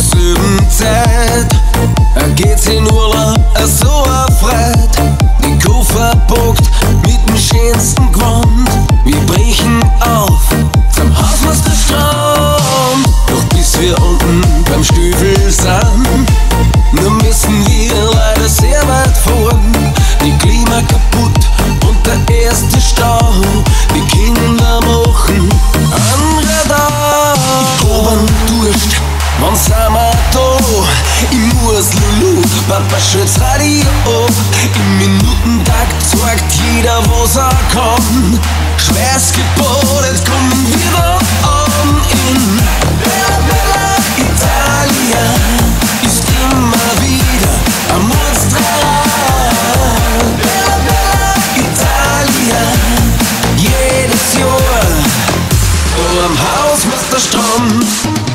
selben Zeit geht's in Urlaub, so erfreut. Die Koffer packt mit dem schönsten Gewand. Wir brechen auf zum Hausmeisterstrand. Doch bis wir unten beim Stiefel sind, nur müssen wir leider sehr weit fahren. Die Klima kaputt und der erste Stau. Die Kinder machen andere da. Ich hab einen Durst, wann sind wir da? Ich muss Lulu, Papa schützt Radio ab. Im Minutentakt zeigt jeder, was er kann. Schweißgebadet kommen wir da an. In Bella Bella Italia ist immer wieder ein Monster. Bella Bella Italia, jedes Jahr am Hausmeisterstrand.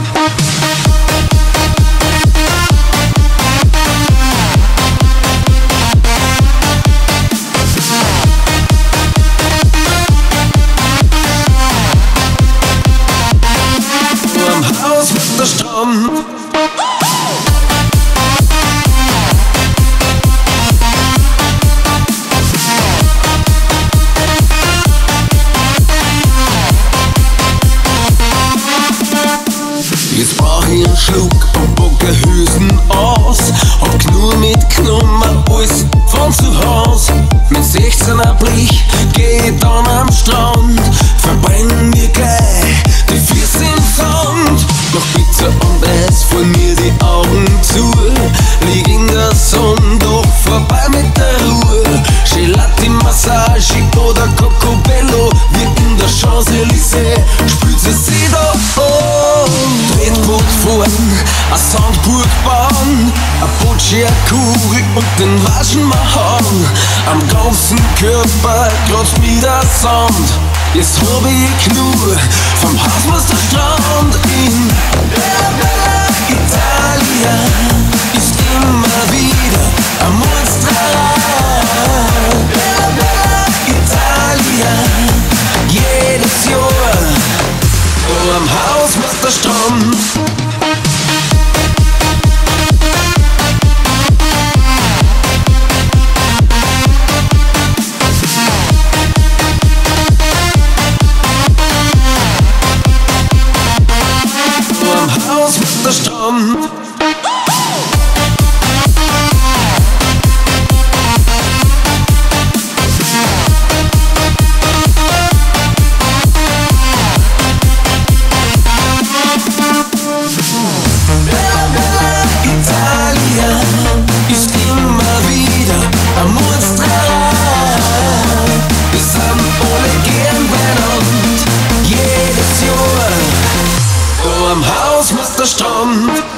Hausmeisterstrand. Jetzt brauch ich einen Schluck und packe Hülsen aus. Hab nur mitgenommen, alles von zu Haus. Mit 16er Blech geh ich dann am Strand. Verbrennen mir gleich die Füße im Sand. Nach Pizza und Eis fallen mir die Augen zu. Lieg in der Sonne, doch vorbei mit der Ruhe. Gelati-Massage oder Cocobello. Wie in der Champs-Élysées spült sie da an. Tretboot fahren, a Sandburg bauen, a Boccia-Kugel und den waschen wir haben. Am ganzen Körper kratzt mir der Sand. Jetzt hab ich genug vom Hausmeisterstrand. In Bella Bella Italia ist immer wieder ein Monster. Bella Bella Italia, jedes Jahr am Hausmeisterstrand. Hausmeisterstrand. Bella Bella Italia ist immer wieder ein Monster. Wir sind alle gern beieinander, jedes Jahr am Hausmeisterstrand.